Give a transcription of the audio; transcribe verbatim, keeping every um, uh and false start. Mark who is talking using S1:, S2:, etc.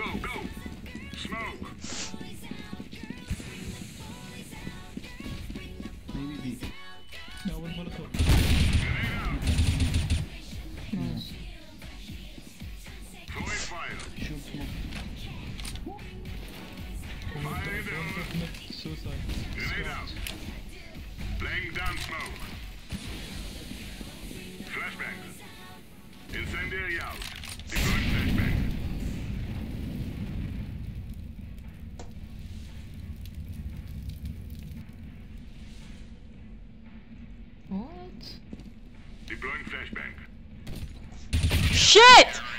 S1: go, go! Smoke!
S2: Maybe B.
S3: No, one Molotov.
S1: Grenade out!
S3: Nice.
S1: Throwing fire!
S2: Shoot smoke.
S1: Fire in the hole!
S3: Molotov mid, suicide.
S1: Grenade out! Laying down smoke! Flashbang! Incendiary out! Deploying flashbang!
S3: What?
S1: Deploying flashbang!
S4: Shit!